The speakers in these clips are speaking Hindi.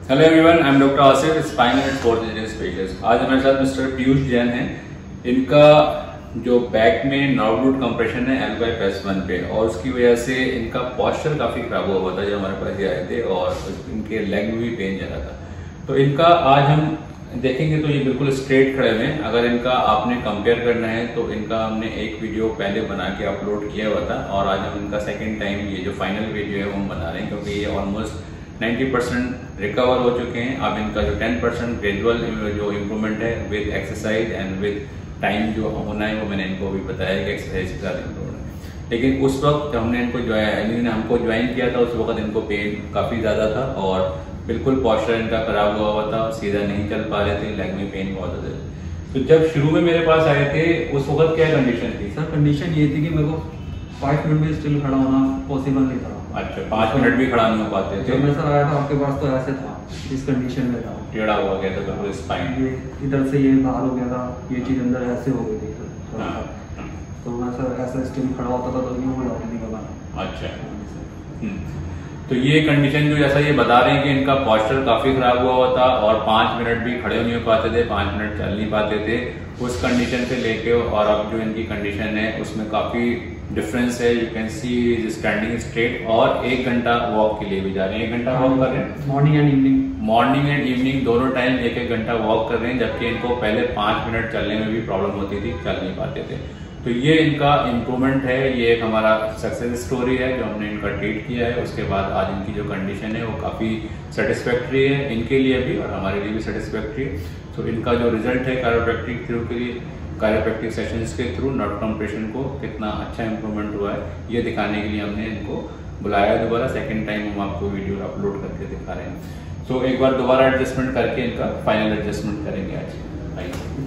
Hello everyone, I am doctor Asif, spine and orthopaedic specialist. आज हमारे साथ मिस्टर पीयूष जैन हैं। इनका जो बैक में नर्व रूट कंप्रेशन है L5S1 पे, और उसकी वजह से इनका पोस्चर काफी खराब हुआ था जब हमारे पास ये आए थे, और इनके लेग में भी पेन ज़्यादा था। तो इनका आज हम देखेंगे तो ये बिल्कुल स्ट्रेट खड़े हुए हैं। अगर इनका आपने कंपेयर करना है तो इनका हमने एक वीडियो पहले बना के अपलोड किया हुआ था, और आज हम इनका सेकेंड टाइम ये जो फाइनल वीडियो है वो हम बना रहे हैं, क्योंकि ये ऑलमोस्ट 90% रिकवर हो चुके हैं। अब इनका जो 10% ग्रेजुअल जो इम्प्रूवमेंट है with exercise and with time जो होना है वो मैंने इनको भी बताया कि एक्सरसाइज के साथ इम्प्रूवमेंट है। लेकिन उस वक्त जब हमने इनको इन्होंने हमको ज्वाइन किया था उस वक्त इनको पेन काफी ज्यादा था और बिल्कुल पोस्चर इनका खराब हुआ था, सीधा नहीं चल पा रहे थे, लेग में पेन बहुत होता था। तो जब शुरू में मेरे पास आए थे उस वक्त क्या कंडीशन थी? सर कंडीशन ये थी कि मेरे को 5 मिनट में स्टिल खड़ा होना पॉसिबल नहीं था। अच्छा, 5 मिनट भी खड़ा नहीं हो पाते थे? जब मैं सर आया था आपके पास तो ऐसे था, इस कंडीशन में था, टेढ़ा हुआ गया था बिल्कुल स्पाइन, ये इधर से ये बाहर हो गया था, ये चीज अंदर ऐसे हो गई थी सर। तो मैं सर ऐसा स्टिल खड़ा होता था तो यूं हो जाती थी बाबा। अच्छा, तो ये कंडीशन जो जैसा ये बता रहे हैं कि इनका पोस्चर काफी खराब हुआ था और 5 मिनट भी खड़े नहीं हो पाते थे, 5 मिनट चल नहीं पाते थे। उस कंडीशन से लेके और अब जो इनकी कंडीशन है उसमें काफी डिफरेंस है। You can see is standing straight और 1 घंटा वॉक के लिए भी जा रहे हैं। 1 घंटा वॉक कर रहे हैं मॉर्निंग एंड इवनिंग दोनों टाइम 1-1 घंटा वॉक कर रहे हैं, जबकि इनको पहले 5 मिनट चलने में भी प्रॉब्लम होती थी, चल नहीं पाते थे। तो ये इनका इम्प्रूवमेंट है, ये एक हमारा सक्सेस स्टोरी है जो हमने इनका ट्रीट किया है। उसके बाद आज इनकी जो कंडीशन है वो काफी सेटिस्फैक्ट्री है, इनके लिए भी और हमारे लिए भी सेटिस्फैक्ट्री है। तो इनका जो रिजल्ट है कायरोप्रैक्टिक थ्रू के लिए, कायरोप्रैक्टिक सेशंस के थ्रू नर्व कंप्रेशन को कितना अच्छा इंप्रूवमेंट हुआ है, ये दिखाने के लिए हमने इनको बुलाया दोबारा। सेकेंड टाइम हम आपको वीडियो अपलोड करके दिखा रहे हैं। तो एक बार दोबारा एडजस्टमेंट करके इनका फाइनल एडजस्टमेंट करेंगे आज। आइए,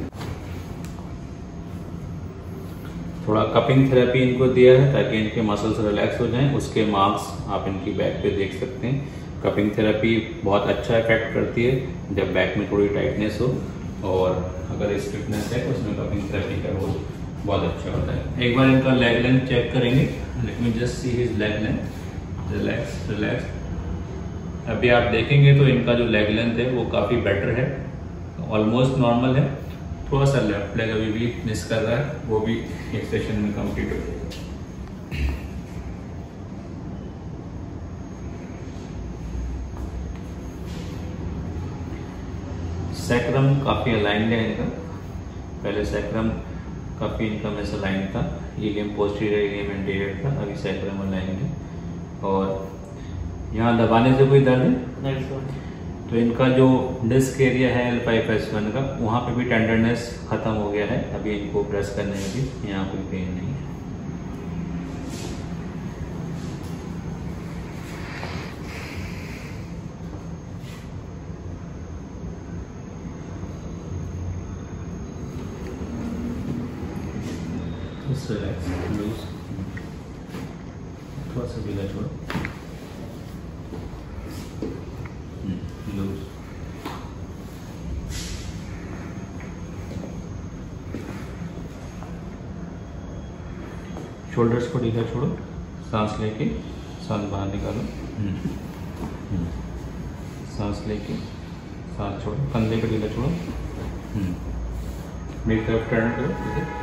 थोड़ा कपिंग थेरेपी इनको दिया है ताकि इनके मसल्स रिलैक्स हो जाएं। उसके मार्क्स आप इनकी बैक पे देख सकते हैं। कपिंग थेरेपी बहुत अच्छा इफेक्ट करती है जब बैक में थोड़ी टाइटनेस हो, और अगर स्टिफनेस है तो उसमें कपिंग थेरेपी का रोल बहुत अच्छा होता है। एक बार इनका लेग लेंथ चेक करेंगे। Let me just see his leg length. Relax relax. अभी आप देखेंगे तो इनका जो लेग लेंथ है वो काफ़ी बेटर है, ऑलमोस्ट नॉर्मल है। थोड़ा सा लेफ्ट लेग अभी भी मिस कर रहा है, वो भी एक सेशन में कंप्लीट हो जाएगा। सैक्रम काफी अलाइंड है इनका। पहले सैक्रम काफी इनका मिसअलाइंड था, इलियम पोस्टीरियर इलियम एंटीरियर था, अभी सैक्रम अलाइंड है। और यहाँ दबाने से कोई दर्द है नहीं सर। तो इनका जो डिस्क एरिया है L5S1 का, वहाँ पे भी टेंडरनेस खत्म हो गया है। अभी इनको प्रेस करने में भी यहाँ कोई पेन नहीं है। रिलैक्स, लूज, थोड़ा सा ढीला छोड़ो, लूज। शोल्डर्स को ढीला छोड़ो, सांस लेके सांस बाहर निकालो, सांस लेके सांस छोड़ो, कंधे को ढीला छोड़ो, मेरी तरफ टर्न करो, इधर।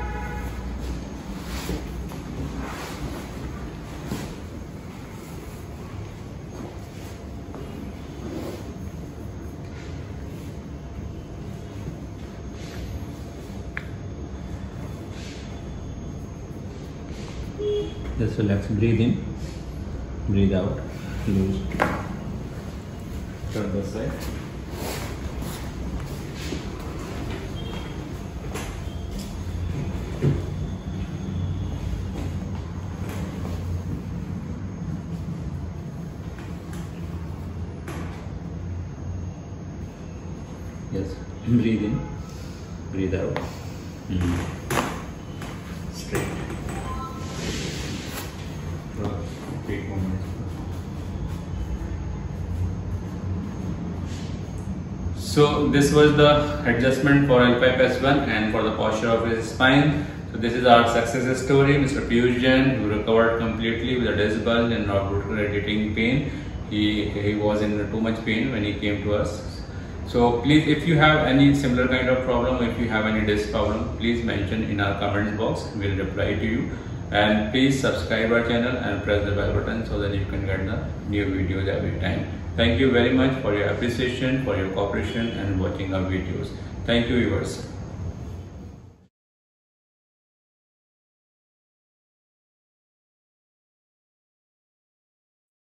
Just relax, breathe in, breathe out, loose. Turn this side. Yes, breathe in, breathe out. Straight. So this was the adjustment for L5S1 and for the posture of his spine. So this is our success story. Mr. Piyush Jain, who recovered completely with a disc bulge and not rotating pain. He was in too much pain when he came to us. So please, if you have any similar kind of problem, if you have any disc problem, please mention in our comment box. We'll reply to you. And please subscribe our channel and press the bell button so that you can get the new videos every time. Thank you very much for your appreciation, for your cooperation and watching our videos. Thank you, viewers.